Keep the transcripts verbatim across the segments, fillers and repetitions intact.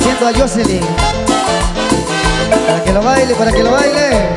Complaciendo a Jocelyn. Para que lo baile, para que lo baile.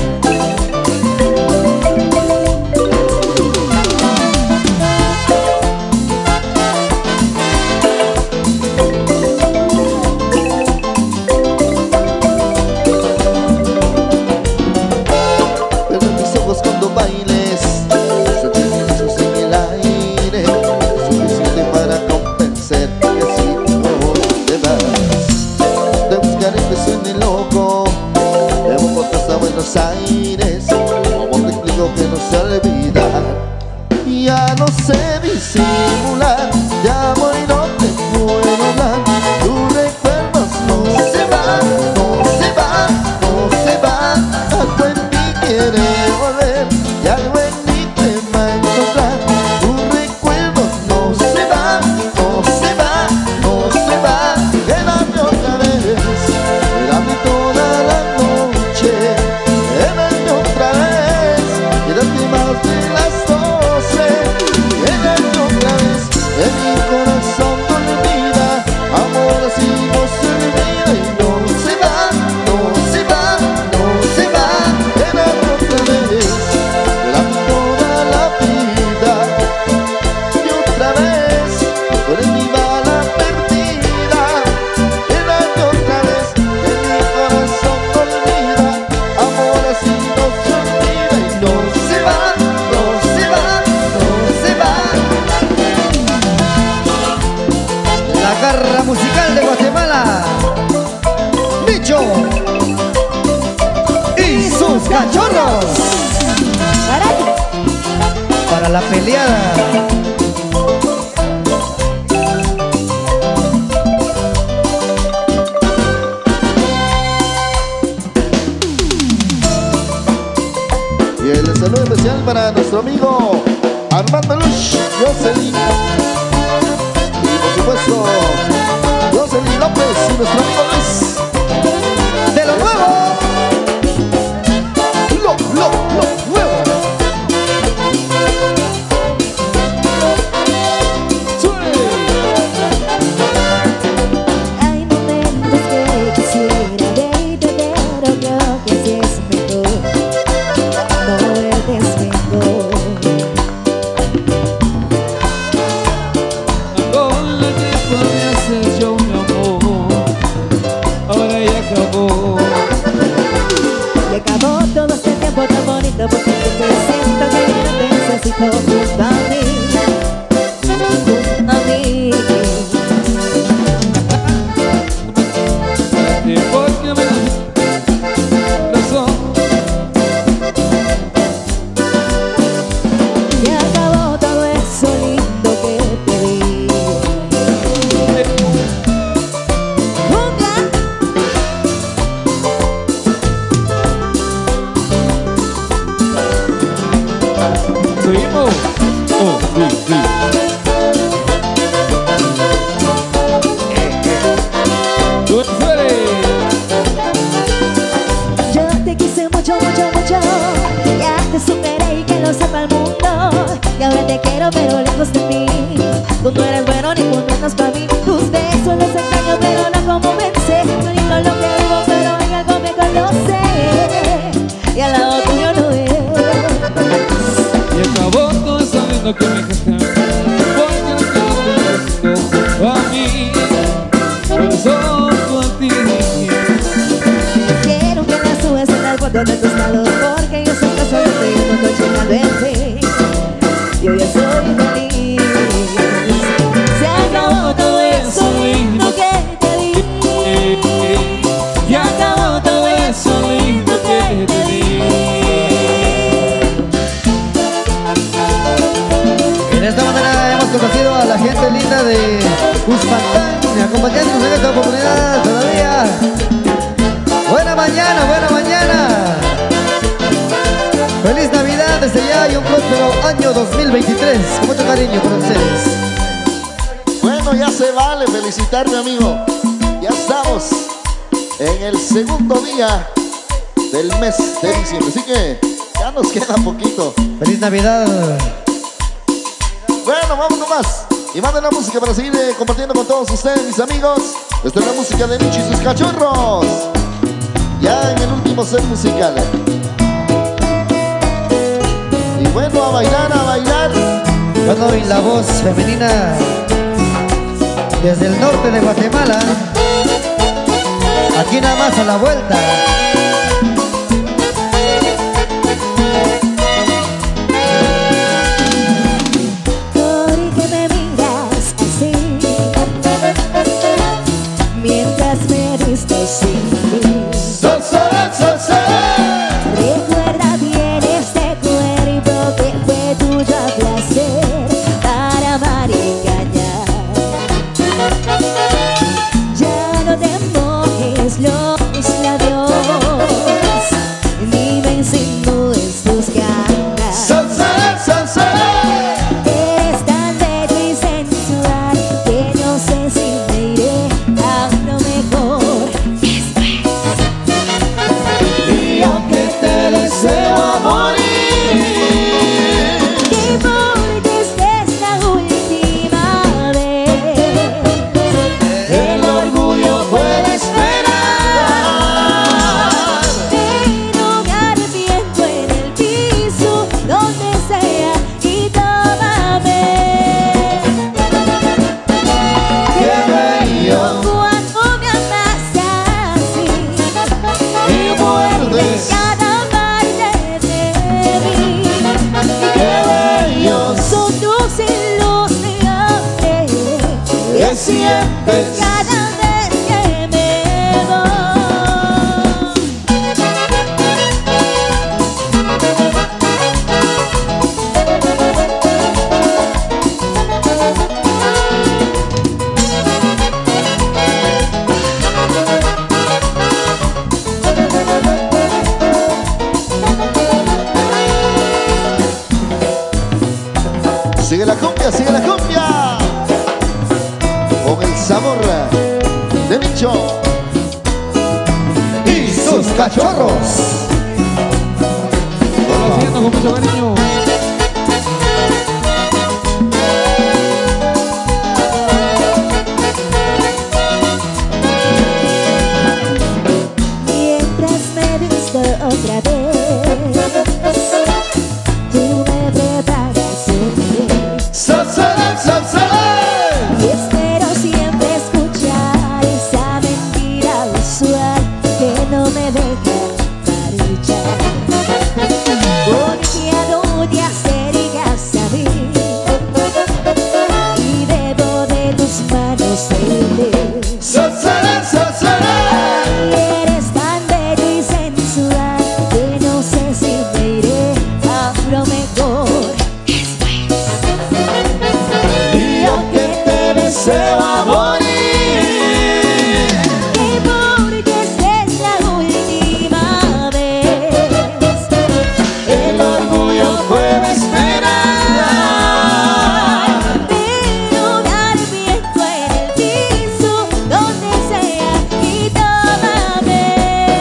Buenos Aires, como te explico que no se olvida. Ya no sé disimular, llamo y no te puedo hablar. Tus recuerdos no se van, no se van, no se van. Algo en mí quiere volver y algo en mí te va a encontrar. Tus recuerdos no se van, no se van, no se van. Quédame otra vez, quédame toda la noche. Quédate otra vez, quédate más de las doce. Quédate otra vez, en mi corazón no olvida. Amor así no se olvida y no se va, no se va, no se va. Quédate otra vez, quédate toda la vida. Y otra vez, tú eres mi bala perdida. Quédate otra vez, en mi corazón no olvida. Amor así no se olvida y no se va, no se va, no se va. La garra musical de Guatemala. Bicho y sus cachorros. Para la peleada. Y el saludo especial para nuestro amigo Armando Lush, Jocelyn. Y por supuesto, Jocelyn López y nuestro amigo Luis. De lo nuevo. Lo, lo, lo nuevo. Hay momentos que quisiera verte, pero creo que así es mejor. No verte es mejor. Con la que podía ser yo mi amor, ahora ya acabó. Y acabó todo este tiempo tan bonito, porque te siento que ya te necesito junto a mí, junto a mí. Y porque me das razón. Y acabó todo eso lindo que te di. Cumbia. Seguimos. Oh, sí, sí. Tú eres. Yo te quise mucho, mucho, mucho. Ya te superé y que lo sepa el mundo. Y ahora te quiero pero lejos de mí. Tú no eres bueno ni mucho menos para mí. Tus besos los extraño pero no como pensé. Tú ni con lo que vivo pero en algo mejor lo sé. Y al lado tuyo no es. Y acabó todo sabiendo que me dejaste a mí. Porque no te necesito junto a mí. Pero solo a ti. Quiero que la subas en el fondo de tus manos, porque yo siempre soy feliz, no estoy llegando en ti. Yo ya soy feliz. Se acabó todo eso lindo que te di. Y acabó todo eso lindo que te di. Y de esta manera hemos conocido a la gente linda de Uspantán, acompañándonos en esta oportunidad todavía. Buena mañana, buena mañana. Feliz Navidad desde ya y un próspero año dos mil veintitrés. Con mucho cariño para ustedes. Bueno, ya se vale felicitar, mi amigo. Ya estamos en el segundo día del mes de diciembre, así que ya nos queda poquito. Feliz Navidad. Bueno, vamos nomás. Y manden la música para seguir eh, compartiendo con todos ustedes, mis amigos. Esta es la música de Micho y sus cachorros. Ya en el último set musical. Y bueno, a bailar, a bailar. Bueno, y la voz femenina desde el norte de Guatemala. Aquí nada más a la vuelta. Porque me miras así mientras me diste sin mí. Sol, sol, sol, sol. Recuerda bien este cuerpo que fue tuyo a placer para amar y engañar. Ya no te mojes los labios ni me insinúes tus ganas. Sol, sol, sol, sol. Eres tan bello y sensual que no sé si me iré a lo mejor. Y aunque te deseo a morir, Y porque esta es la última vez, el orgullo puede esperar. pero me arrepiento en el piso, donde sea, y tómame. Qué bello. Cuando me amas así Y muerdes. cada parte de mí. Qué bello. Son tus ilusiones ¿Qué sientes? cada vez que me voy. Sigue la cumbia, sigue la cumbia. Con el sabor de Micho Y sus cachorros. Conociendo con mucho cariño. Mientras me visto otra vez, tú me preparas un té. Sol, sol, sol, sol. Y espero siempre escuchar esa mentira usual que no me deja marchar. Porque adoro acercas a mí y bebo de tus manos el té. Sol, sol, sol, sol. Eres tan bello y sensual que no sé si me iré a lo mejor. Y aunque te deseo a morir, Y porque esta es la última vez, el orgullo puede esperar. pero me arrepiento en el piso, donde sea, y tómame.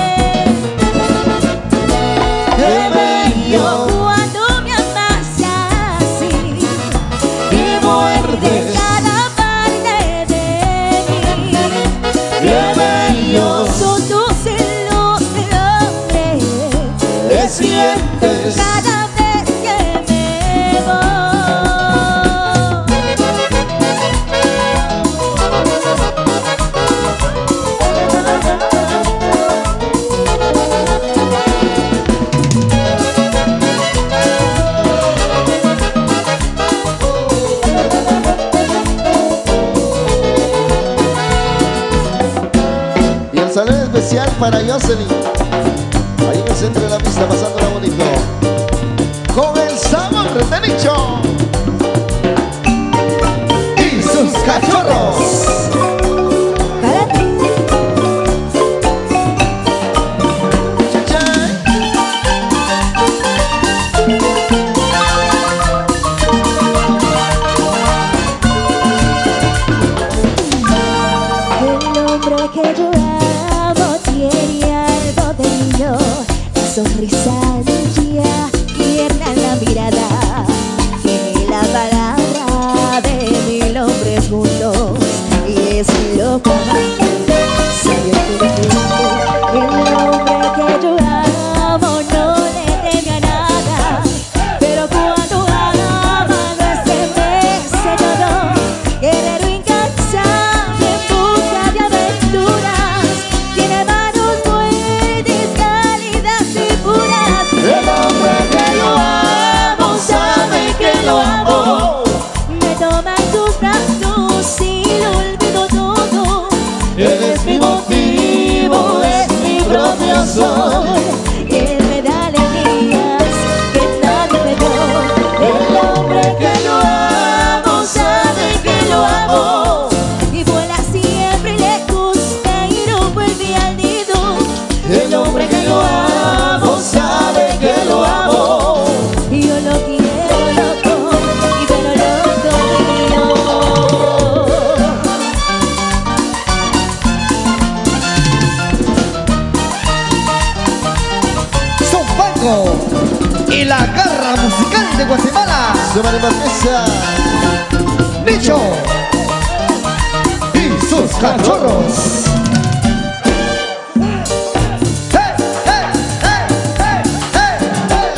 Qué bello. Cuando me amas así Y muerdes. cada parte de mí. Qué bello. Son tus ilusiones ¿Qué sientes? cada vez que me voy. Y el saludo especial para Jocelyn, ahí en el centro de la pista, pasándola bonito. Con el sabor de Micho Y sus cachorros. Para ti. El hombre que yo amo tiene algo bello, la sonrisa tuya, tierna en la mirada, tiene la palabra de mil hombres juntos y es loco. Bongo y la garra musical de Guatemala. Súbale Marquesa. Nicho y sus cachorros. ¡Hey, hey, hey, hey, hey,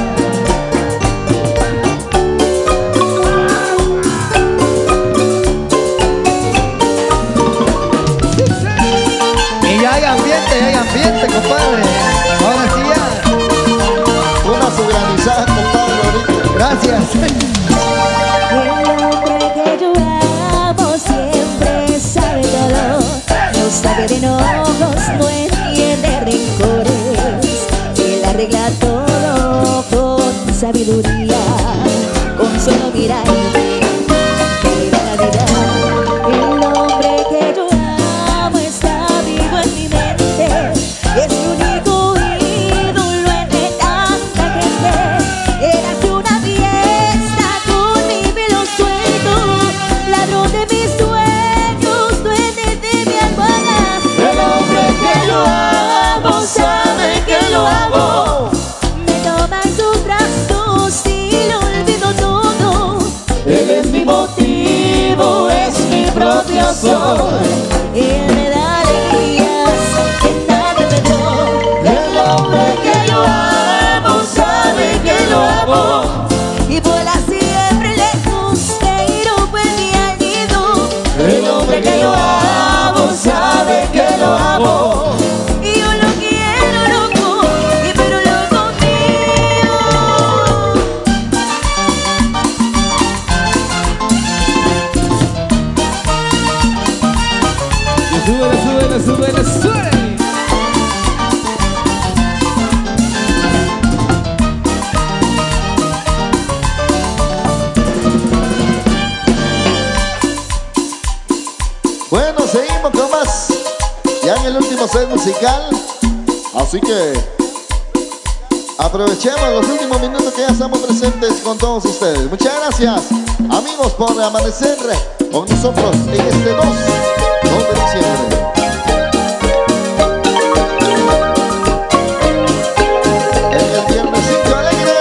hey! Y ya hay ambiente, ya hay ambiente, compadre. Ahora sí ya. Una subgranizada, compadre, ahorita. Gracias. El hombre que yo amo siempre sabe todo. No sabe de enojos, no entiende rencores. Él arregla todo con sabiduría, con solo mirarme, me da la vida. El hombre que yo amo está vivo en mi mente. Es mi único ídolo entre tanta gente. Él hace una fiesta con mi pelo suelto, ladrón de mis sueños, duende de mi almohada. El hombre que yo amo sabe que lo amo. Me toma en sus brazos y lo olvido todo. Él es mi motivo, es mi propio sol. Él me da alegrías que nadie me dio. El hombre que yo amo sabe que lo amo y vuela siempre lejos que rompe mi nido. El hombre que yo amo sabe que lo amo y yo lo quiero loco y pero loco mío. Y súbele, súbele, súbele, súbele. Bueno, seguimos con más. Ya en el último set musical. Así que aprovechemos los últimos minutos que ya estamos presentes con todos ustedes. Muchas gracias, amigos, por amanecer con nosotros en este dos de diciembre. En el viernesito alegre.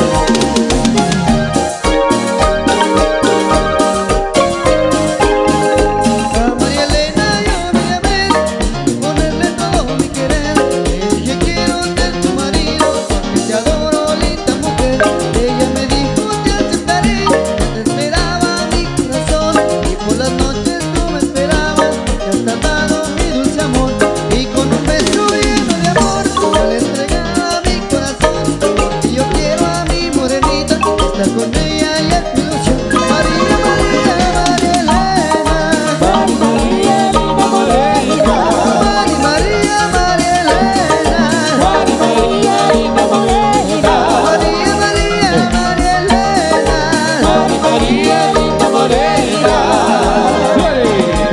A María Elena yo me llamé, ponerle todo mi querer. Ella quiero ser tu marido, porque te adoro, linda mujer. Ella me dijo te aceptaré, te esperaba mi corazón. Y por las noches tú me esperabas, te has tardado mi dulce amor. Y con un beso lleno de amor, yo le entregaba mi corazón. Porque yo quiero a mi morenita, estar con ella y es mi ilusión. María, María, María Elena. Mari María, linda morena. Mari María, María Elena. Mari María, linda morena. María, María, María Elena. Mari María, linda morena. Súbele.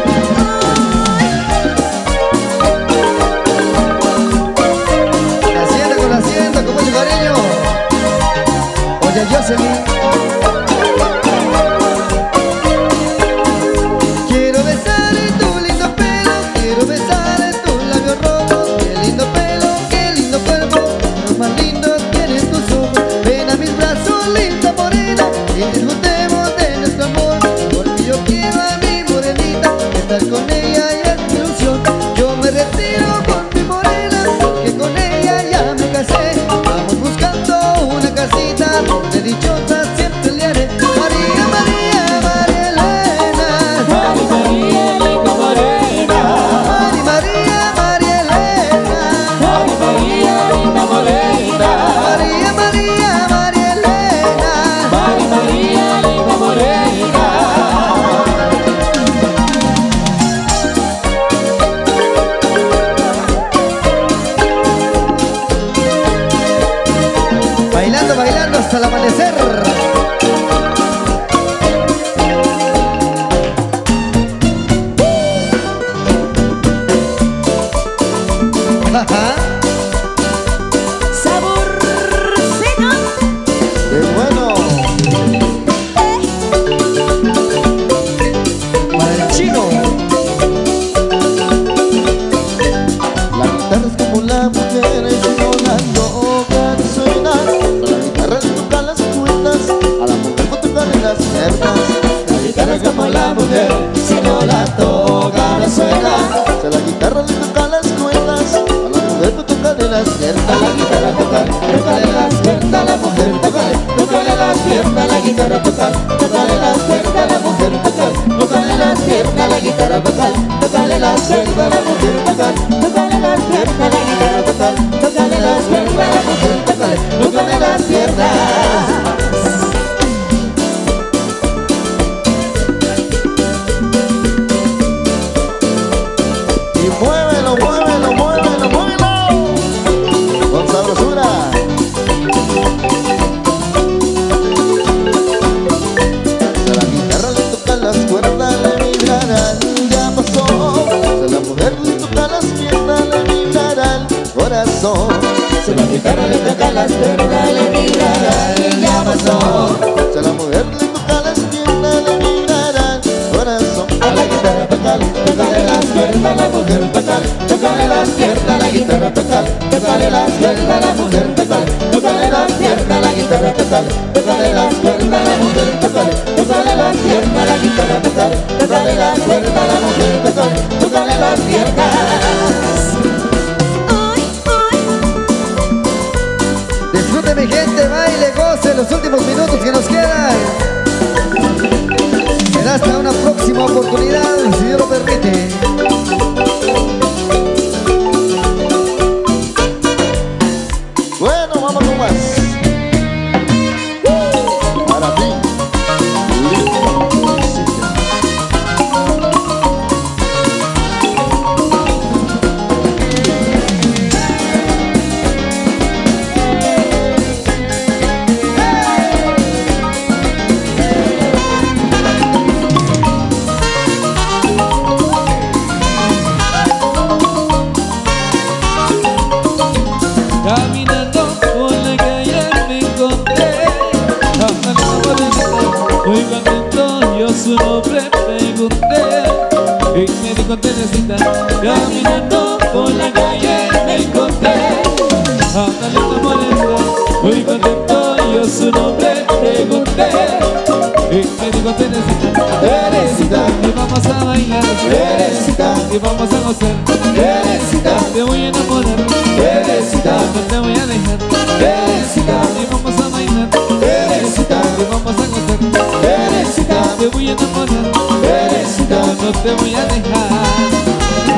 La hacienda con la hacienda, con mucho cariño. Oye, Jocelyn. Quiero besar en tu lindo pelo, quiero besar en tus labios rojos. Qué lindo pelo, qué lindo cuerpo, los más lindos tienes tus ojos. Ven a mis brazos, linda morena, y disfrutemos de nuestro amor. Porque yo quiero a mi morenita, estar con ella y es mi ilusión. Yo me retiro con mi morena, porque con ella ya me casé. Vamos buscando una casita donde dichosa siempre le haré. María, María, María Elena. Mari María, linda morena. Mari María, María Elena. Mari María, linda morena. María, María, María Elena. Mari María, linda morena. Bailando, bailando hasta el amanecer. Ajá. Saborcito. Qué bueno. Para el chino. La guitarra es como la mujer, es como la loca que soy tócale las piernas, la guitarra tocar, tócale las piernas, la mujer tocar, tócale las piernas, la guitarra tocar, tócale las piernas, la mujer tocar, tócale las piernas, la guitarra tocar, tócale las piernas, la mujer tocar, tócale las piernas, la guitarra tocar, tócale las piernas, la mujer tocar, tócale las piernas. Muévelo, muévelo, muévelo, muévelo con sabrosura. Si a la guitarra le tocan las cuerdas, le vibrarán, ya pasó. Si a la mujer le tocan las piernas, le vibrará el corazón. Si a la guitarra le tocan las cuerdas, le vibrarán, ya pasó. Si a la mujer le tocan las piernas, le vibrará el corazón. A la guitarra tocar, tocarle las piernas, la mujer tocar, tócale las piernas, la guitarra tocar, tócale las piernas, la mujer tocar, tócale las piernas, la guitarra tocar, tócale las piernas, la mujer tocar, tócale las piernas, la guitarra tocar, tócale las piernas, la mujer tocar, tócale las piernas. Disfrute mi gente, baile, goce los últimos minutos que nos quedan. Será hasta una próxima oportunidad, si Dios lo permite. Bueno, vamos con más. Para ti, caminando por la calle me encontré a una morenita, muy contento, yo su nombre pregunté y me dijo Teresita. Caminando por la calle me encontré a una linda morenita, muy contento, yo su nombre pregunté y me dijo Teresita. Teresita, y vamos a bailar, Teresita, y vamos a gozar, Teresita, te voy a enamorar, Teresita, no te voy a dejar, Teresita, y vamos a bailar, Teresita, y vamos a gozar, Teresita, te voy a enamorar, Teresita, no te voy a dejar.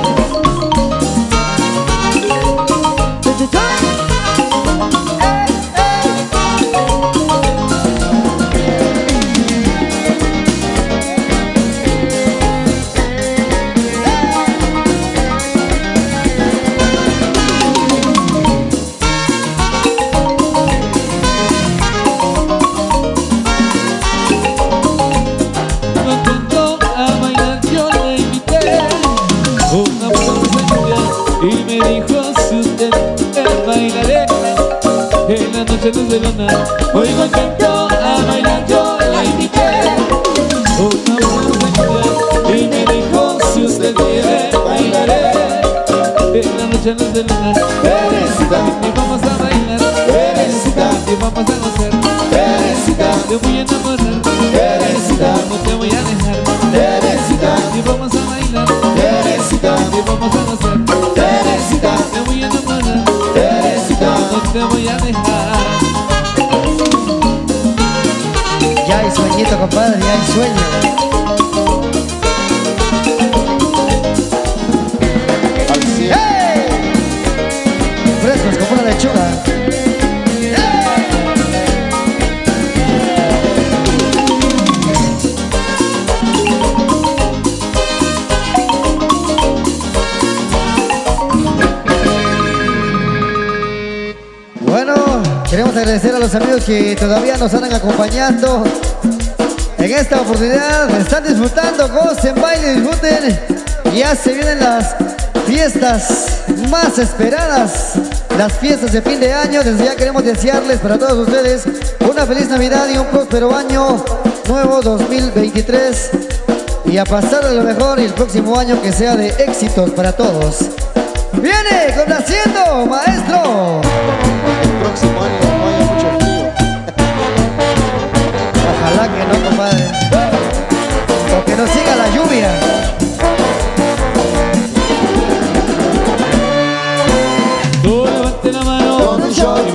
Contento a bailar yo le invité, una mujer y me dijo si usted me bailaré en la noche de luna. Muy contento a bailar yo le invité, una mujer y me dijo si usted quiere bailaré en la noche de luna. Teresita, y vamos a bailar, Teresita, y vamos a gozar, Teresita, te voy a enamorar, Teresita, no te voy a dejar, Teresita, y vamos a bailar, Teresita, y vamos a gozar, Teresita, te voy a enamorar, Teresita, no te voy a dejar. Ya hay sueñito, compadre, ya hay sueño. al cien. ¡Hey! Frescos como una lechuga. Bueno, queremos agradecer a los amigos que todavía nos están acompañando en esta oportunidad. Están disfrutando, gocen, bailen, disfruten. Ya se vienen las fiestas más esperadas, las fiestas de fin de año. Desde ya queremos desearles para todos ustedes una feliz Navidad y un próspero año nuevo dos mil veintitrés. Y a pasar de lo mejor y el próximo año que sea de éxitos para todos. Viene complaciendo, maestro. El próximo año no haya mucho frío. Ojalá que no, compadre. O que no siga la lluvia. Tú levanta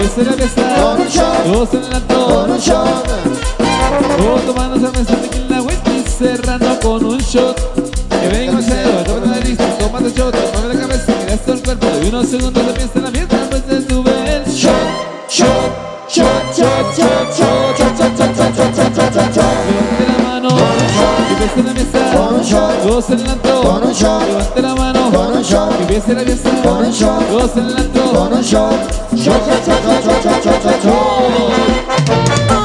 empiece la fiesta con un shot, todos en el antro con un shot, todos tomando cerveza, tequila, whisky, cerrando con un shot. Que venga el mesero, toma la lista, toma tu shot, mueve la cabeza, miras todo el cuerpo. Y unos segundos empieza la fiesta, pues se sube el shot, shot, shot, shot, shot, shot, shot, shot, shot, shot, shot, shot, shot, shot. Levante la mano, que empiece la fiesta, con un shot, todos en el antro, con un shot, levante la mano, con un shot, que empiece la fiesta, con un shot, todos en el antro, con un shot, shot, shot, shot, shot, shot, shot, shot, shot.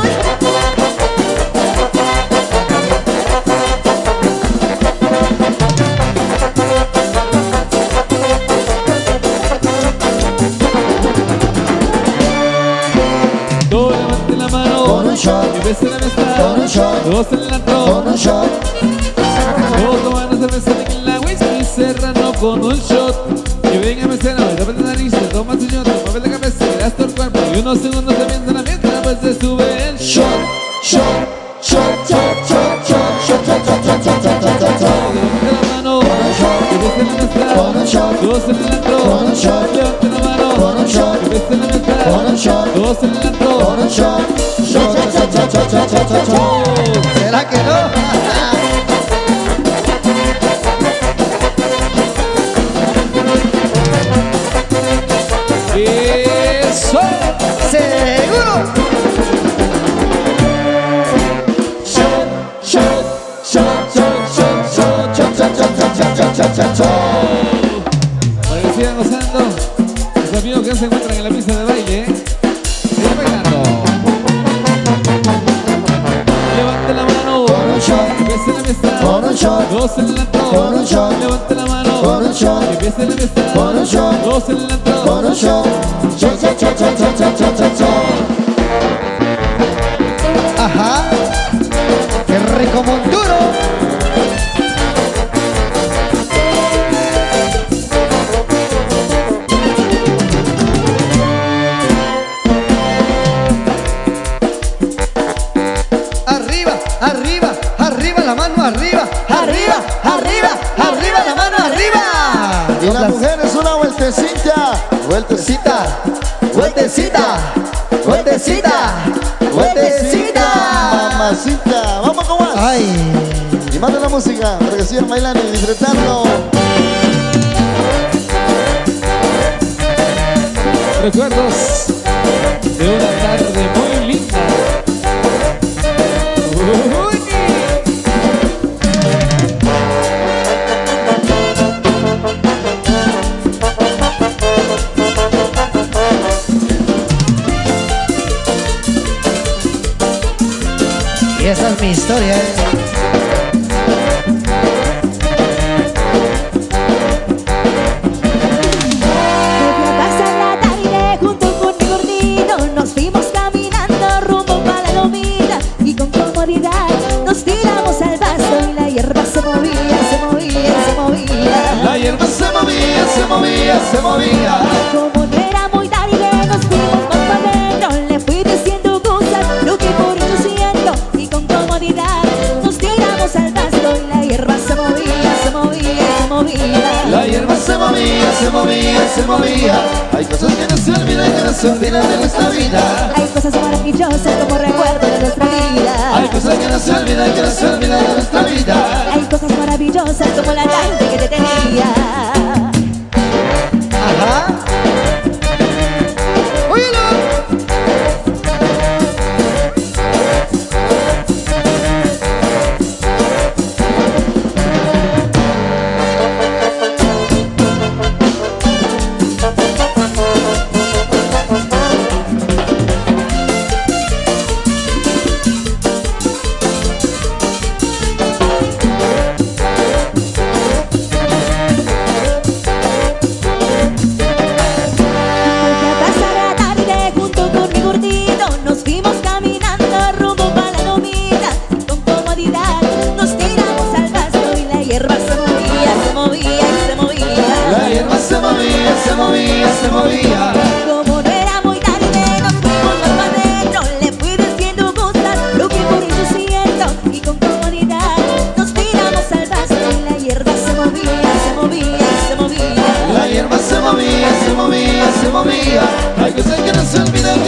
todo levante la mano, Con un shot, que empiece la fiesta, con un shot, todos en el antro, con un shot, todos tomando cerveza, tequila, whisky, cerrando con un shot. Que venga el mesero, tapa la nariz, toma su shot, mueve la cabeza, miras todo el cuerpo. Y unos segundos comienza la fiesta, pues se sube el shot, shot, shot, shot, shot, shot, shot, shot, shot, shot, shot, shot, shot, shot, shot. levante la mano, que empiece la fiesta, Con un shot, todos en el antro, con un shot, levante la mano, con un shot, que empiece la fiesta, con un shot, todos en el antro, con un shot, shot, shot, shot, shot, shot, shot, shot, shot, shot. ¿Será que no? eso. ¡Seguro! Shot, shot, shot, shot, shot, shot, shot, shot, shot, shot, shot, shot, shot, shot. Para que sigan gozando los amigos que se encuentran en la pista de baile, sigan bailando. Levante la mano, Con un shot, empiece la fiesta, con un shot, todos en el antro, con un shot, levante la mano, con un shot, empiece la fiesta, con un shot, todos en el antro, con un shot, shot, shot, shot, shot, shot, shot, shot, shot, shot. Ajá. ¡Qué rico monturo! Arriba, arriba, arriba, la mano arriba, arriba, arriba, arriba, la mano arriba. Y las mujeres una vueltecita, vueltecita, Vueltecita, vueltecita, vueltecita. mamacita, vamos con más. Ay, Y manda la música para que sigan bailando y disfrutando. recuerdos de una tarde muy linda. Uy. y esa es mi historia. ¿eh? Pasa la tarde junto con mi gordito, nos fuimos caminando rumbo para la lomita y con comodidad nos tiramos al pasto y la hierba se movía, se movía, se movía. La hierba se movía, se movía, se movía. Como no era muy tarde nos fuimos más para adentro, le fui diciendo cosas, lo que por eso siento y con comodidad nos tiramos al pasto y la hierba se movía, se movía, se movía. La hierba se movía, se movía, se movía. Hay cosas que no se olvidan, que no se olvidan de nuestra vida. Hay cosas maravillosas como recuerdo de nuestra vida. Hay cosas que no se olvidan, que no se olvidan de nuestra vida. Hay cosas maravillosas como la tarde que te tenía. Ajá. ¡Óyelo! Porque pasa la tarde junto con mi gordito, nos fuimos caminando rumbo para la lomita y con comodidad nos tiramos al pasto y la hierba se movía, se movía y se movía. La hierba se movía, se movía, se movía. Como no era muy tarde nos fuimos más para adentro, le fui diciendo cosas, lo que por eso siento y con comodidad nos tiramos al pasto y la hierba se movía, se movía y se movía. La hierba se movía, se movía, se movía. Hay cosas que no se olvidan,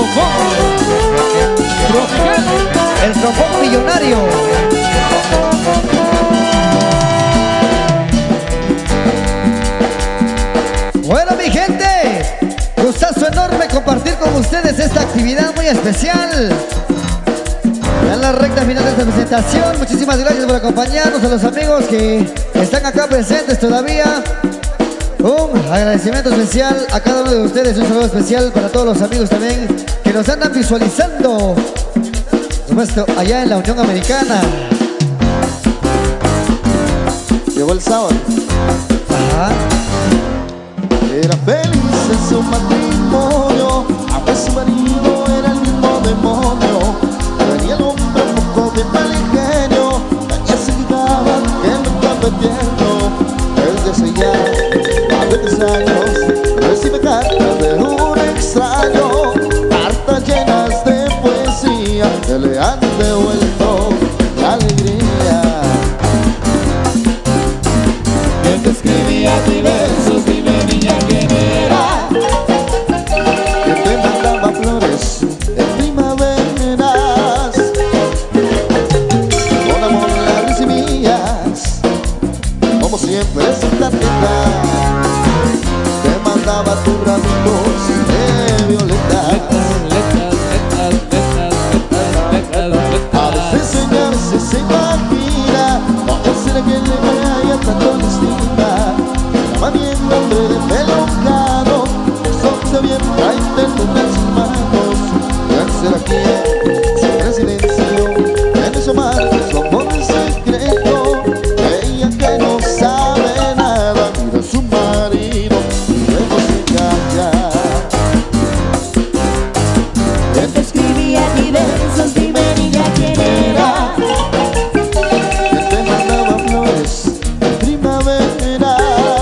trombón tropical. El trombón millonario. Bueno, mi gente, gustazo enorme compartir con ustedes esta actividad muy especial. En la recta final de esta presentación, muchísimas gracias por acompañarnos, a los amigos que están acá presentes todavía. Un agradecimiento especial a cada uno de ustedes, un saludo especial para todos los amigos también que nos andan visualizando, por supuesto, allá en la Unión Americana. Llegó el sábado. Ajá. Era feliz en su matrimonio, aunque su marido era el mismo demonio. Tenía el hombre un poco de mal ingenio, ella se quitaba que me estaba perdiendo. Desde hace ya más de tres años recibe cartas de un extraño, cartas llenas de poesía que le han devuelto la alegría. Él te escribía diversos, dime niña quién era. Que te mandaba flores en primaveras, con amor la recibías, como siempre sin tarjeta. Te mandaba tus ramitos de violetas. A veces sueña, a veces se imagina, no será que le vaya tanto la estima. Llama bien nombre de pelo caro, sonse bien, trae en sus manos. Ya será que siempre silencio, en su mar, somos un secreto. Ella que no sabe nada, mira a su marido y luego se calla. Él te escribía diversos, dime niña quién era. Que te mandaba flores en primaveras,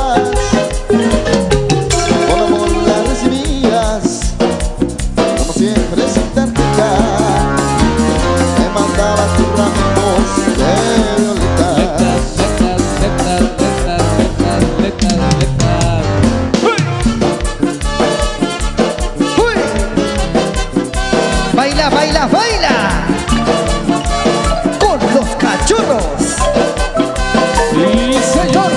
con amor la recibías, como siempre sin tarjeta. Te mandaba tus ramitos de violetas. ¡Uy! Baila, baila, baila con los cachorros. Sí, señor.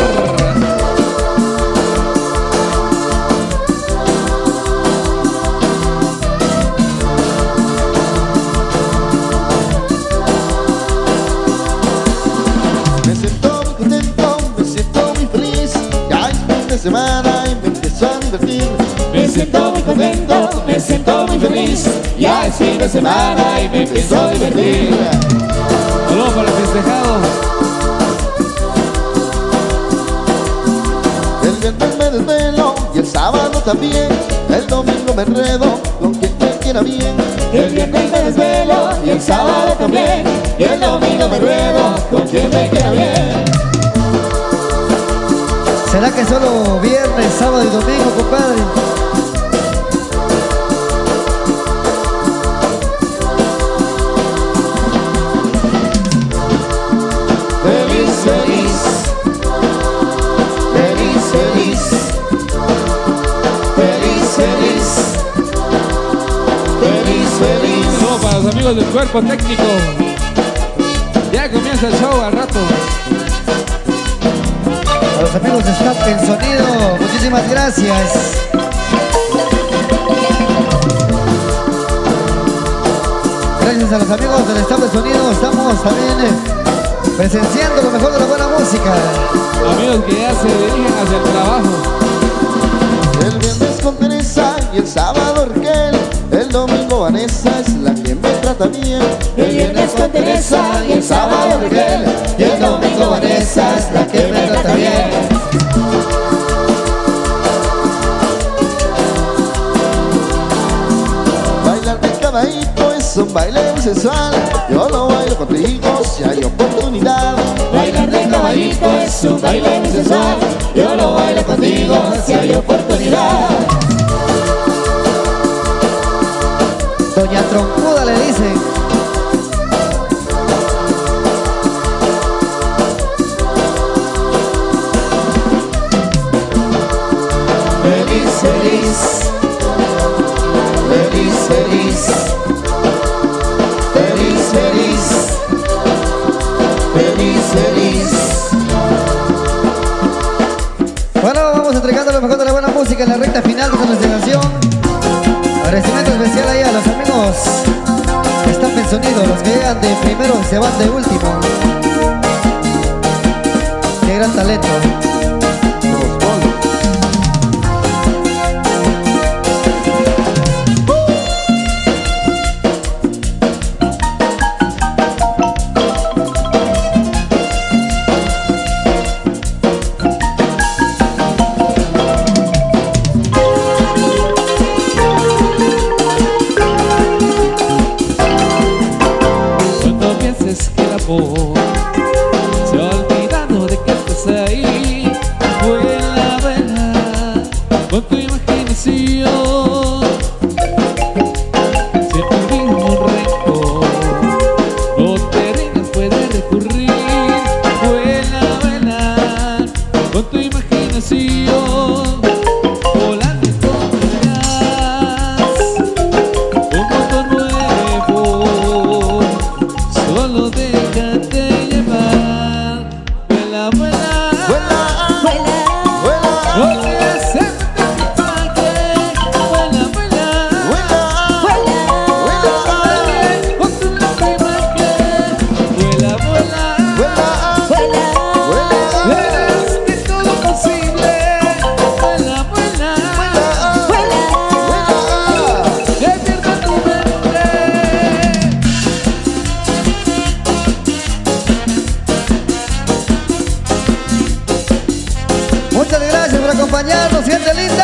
Me siento muy contento, me siento muy feliz, ya es fin de semana y me empiezo a divertir. Me siento muy contento, me siento muy feliz. Ya es fin de semana y me empiezo a divertir. Saludos para el festejado. El viernes me desvelo y el sábado también, el domingo me enredo con quien me quiera bien. El viernes me desvelo y el sábado también. Y el domingo me ruedo con quien me quiera bien. ¿Será que solo viernes, sábado y domingo, compadre? Feliz, feliz, feliz, feliz, feliz, feliz, feliz, feliz. Saludos para los amigos del cuerpo técnico. Ya comienza el show al rato. A los amigos de Staff en Sonido, muchísimas gracias. Gracias a los amigos del Staff de Sonido, estamos también eh, presenciando lo mejor de la buena música. Amigos que ya se dirigen hacia el trabajo. El viernes con Teresa y el sábado Raquel, el domingo Vanessa es la que me trata bien. El viernes con Teresa y el sábado Raquel, y el domingo Vanessa es la que me trata bien. Bailar de caballito es un baile muy sensual, yo lo bailo contigo si hay oportunidad. Bailar de caballito es un baile muy sensual, yo lo bailo contigo si hay oportunidad. Doña Troncuda le dice. Feliz, feliz, feliz, feliz, feliz, feliz, feliz, feliz. Bueno, vamos entregando lo mejor de la buena música en la recta final de nuestra canción. Agradecimiento especial ahí a los amigos que están en sonido, los que llegan de primero y se van de último. Qué gran talento. Se ha olvidado de que estás ahí. Vuela, vuela con tu imaginación. Siempre vive un rencor, no te rindas, puedes recurrir. Vuela, vuela con tu imaginación. Volando encontrarás un mundo nuevo. Solo déjate llevar. Vuela, vuela, Vuela, Vuela, vuela, Muchas gracias por acompañarnos, gente linda.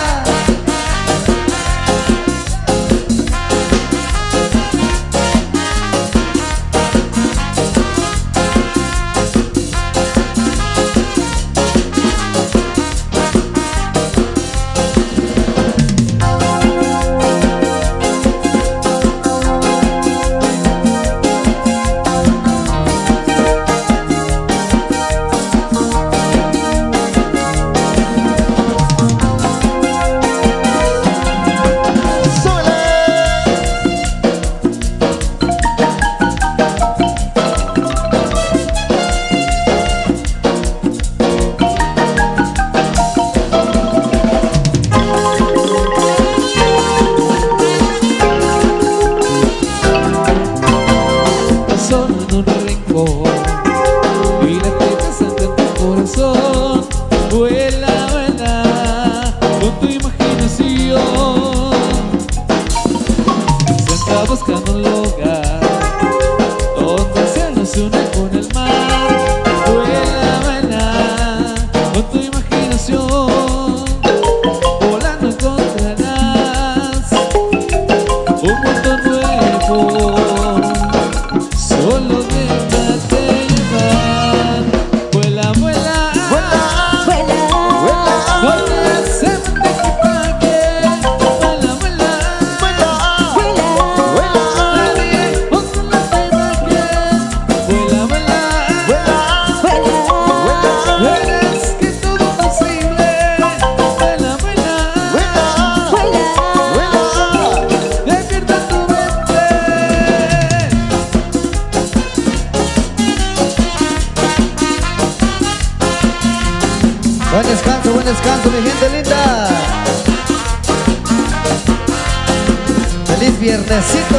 Vuela, vuela con tu imaginación. Se está buscando un lugar donde el cielo se une con el mar. Vuela, vuela con tu imaginación. Volando encontrarás un mundo nuevo. Solo déjate llevar. Vuela, vuela, porque se me equipaje. Vuela, vuela, nadie otra la imagen. Vuela, vuela, verás que todo es posible. Vuela, vuela, despierta tu mente. Buen descanso, buen descanso, mi gente linda. Feliz viernesito.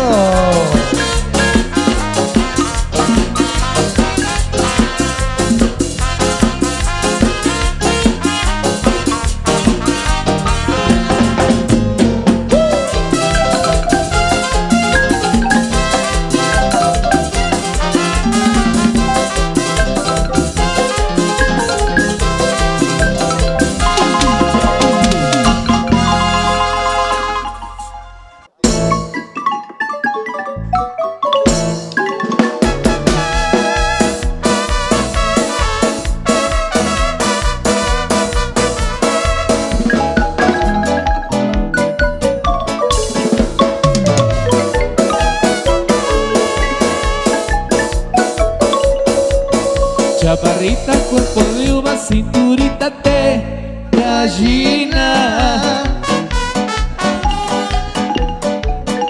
Chaparrita, cuerpo de uva, cinturita de gallina.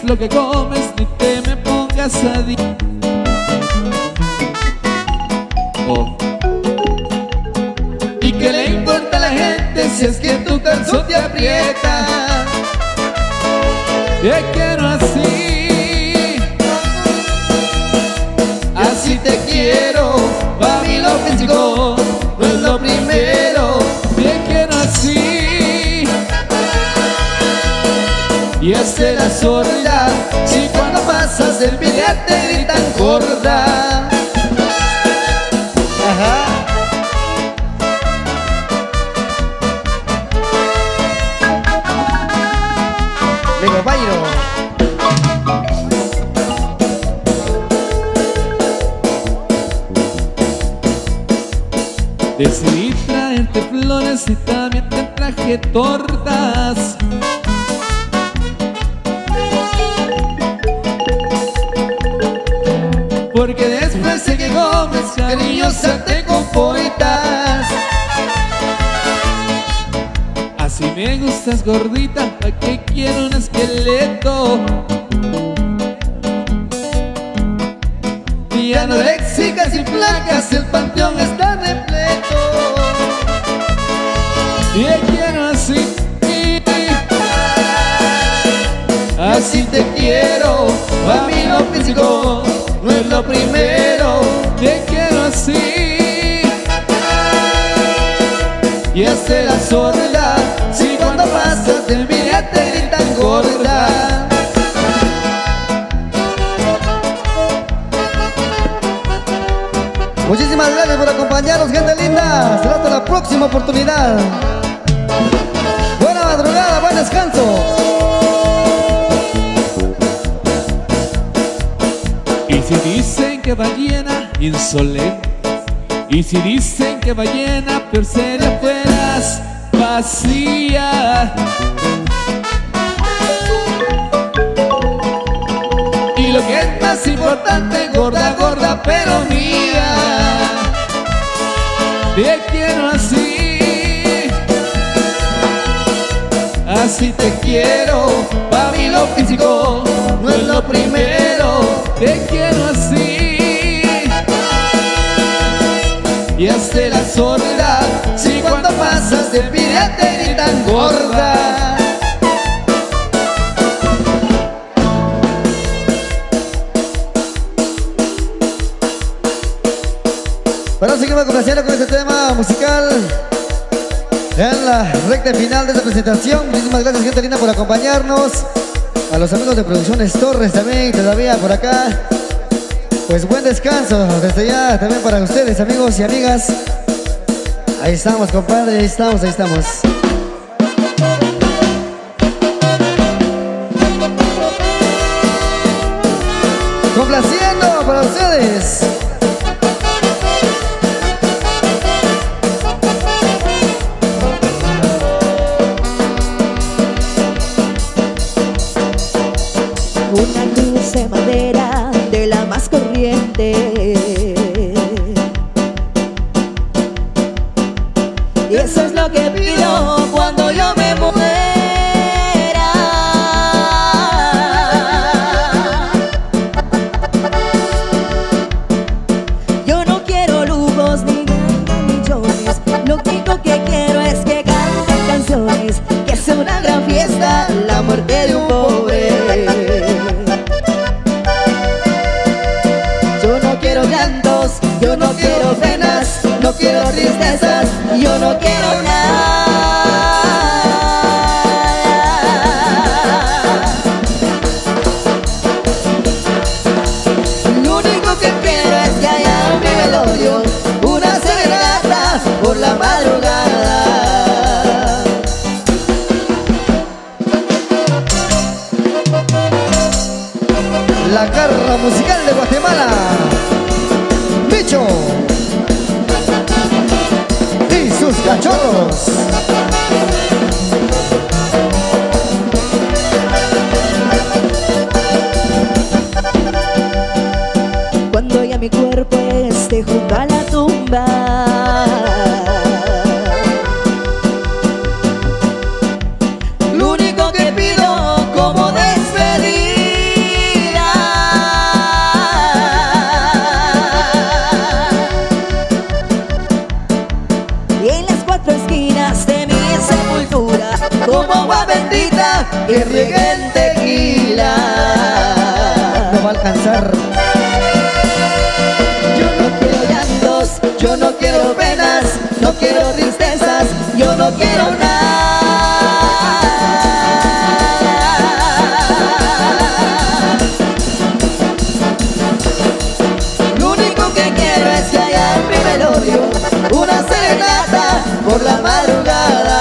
lo que comes ni te me pongas a di oh. ¿Y qué le importa a la gente si es que tu calzón te aprieta? Te quiero así, así te quiero. Pa' mí lo físico no es lo primero. Te quiero así, y es de la sorda. Si cuando pasas del billar te gritan gorda. Ajá. Mi compañero. Decidí traerte flores y también te traje tortas. Porque después de que comes, cariñosa, te comportas. Así me gustas, gordita, ¿pa' qué quiero un esqueleto? Y anoréxicas y flacas, el panteón está repleto. Y te quiero así, así te quiero. A mí lo físico no es lo primero. Te quiero así, y hasta la sorda. Si cuando pasas del billar te gritan gorda. Muchísimas gracias por acompañarnos, gente linda. Será hasta la próxima oportunidad. Buena madrugada, buen descanso. Y si dicen que ballena insolente, y si dicen que ballena peor sería fueras vacía. Y lo que es más importante, gorda, gorda, pero mía. Te quiero así, así te quiero. Pa' mí lo físico no es lo primero. Te quiero así, y hasta la sorda. Si cuando pasas del billar te gritan gorda. Bueno, seguimos complaciendo con este tema musical en la recta final de esta presentación. Muchísimas gracias, gente linda, por acompañarnos. A los amigos de Producciones Torres también, todavía por acá. Pues buen descanso desde ya también para ustedes, amigos y amigas. Ahí estamos, compadre, ahí estamos, ahí estamos. Complaciendo para ustedes. Una cruz de madera de la más corriente, y eso es lo que pido cuando yo me muera. Yo no quiero lujos ni grandes millones. Lo único que quiero es que canten canciones, que sea una gran fiesta la muerte de un pobre. Yo no quiero penas, no quiero tristezas, yo no quiero nada. Lo único que quiero es que haya un velorio, una serenata por la madrugada. La garra musical de Guatemala. Bicho y sus cachorros. Cuando ya mi cuerpo esté junto a la tumba, lo único que pido como despedida que riegue el tequila. No va a alcanzar. Yo no quiero llantos, yo no quiero penas, no quiero tristezas, yo no quiero nada. Lo único que quiero es que haya en mi velorio una serenata por la madrugada.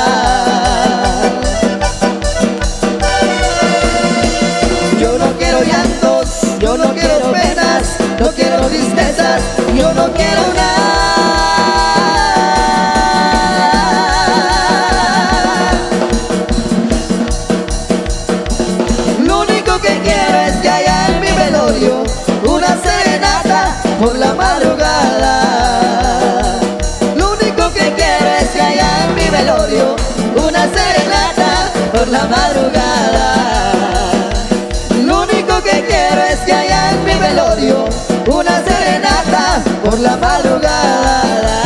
Yo no quiero llantos, yo no quiero penas, no quiero tristezas, yo no quiero nada. Lo único que quiero es que haya en mi velorio una serenata por la madrugada. Lo único que quiero es que haya en mi velorio una serenata por la madrugada. Lo único que quiero es que haya en mi velorio una serenata por la madrugada.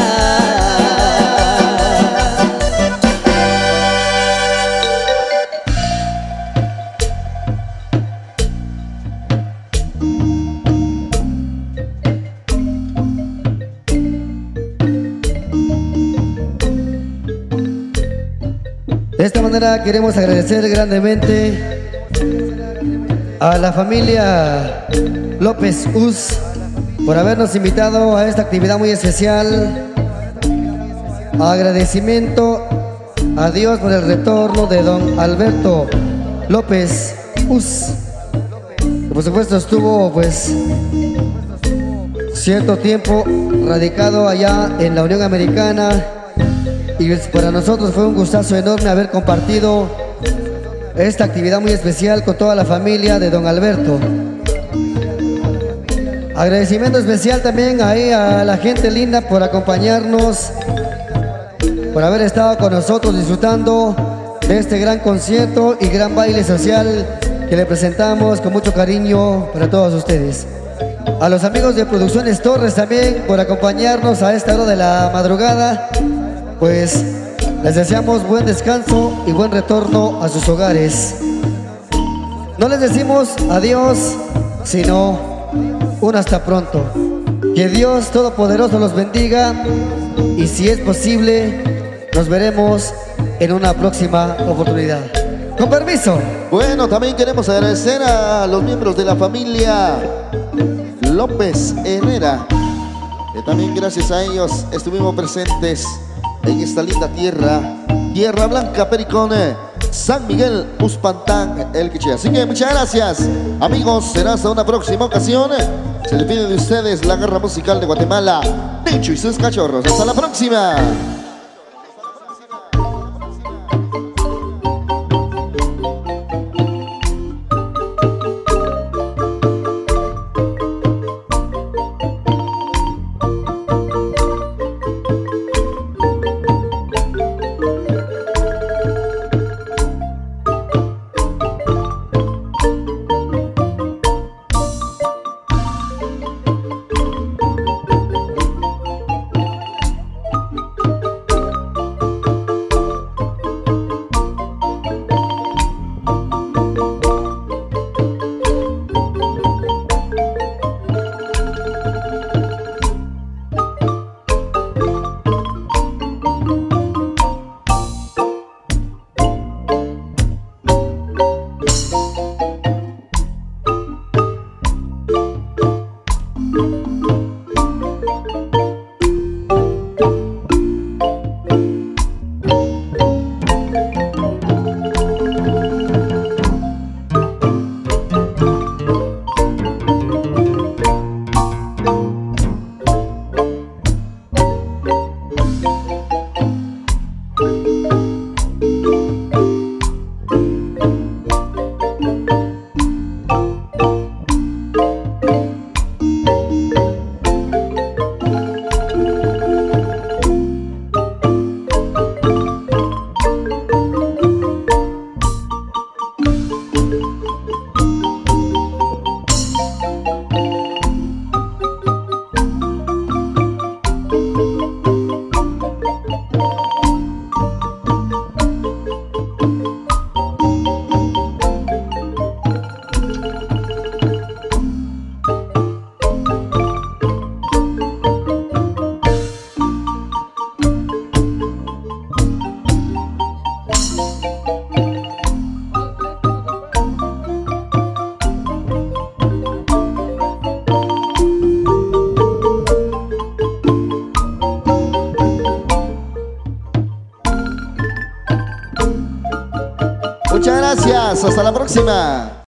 De esta manera queremos agradecer grandemente a la familia López Uz por habernos invitado a esta actividad muy especial. Agradecimiento a Dios por el retorno de don Alberto López Uz, que por supuesto estuvo pues cierto tiempo radicado allá en la Unión Americana, y para nosotros fue un gustazo enorme haber compartido esta actividad muy especial con toda la familia de don Alberto. Agradecimiento especial también ahí a la gente linda por acompañarnos, por haber estado con nosotros disfrutando de este gran concierto y gran baile social que le presentamos con mucho cariño para todos ustedes. A los amigos de Producciones Torres también por acompañarnos a esta hora de la madrugada. Pues les deseamos buen descanso y buen retorno a sus hogares. No les decimos adiós, sino un hasta pronto. Que Dios Todopoderoso los bendiga, y si es posible, nos veremos en una próxima oportunidad. Con permiso. Bueno, también queremos agradecer a los miembros de la familia López Herrera, que también gracias a ellos estuvimos presentes en esta linda tierra, Tierra Blanca, Pericone, San Miguel, Uspantán, El Quiché. Así que muchas gracias, amigos. Será hasta una próxima ocasión. Se despide de ustedes la garra musical de Guatemala, Nicho y sus cachorros. Hasta la próxima. gracias. Hasta la próxima.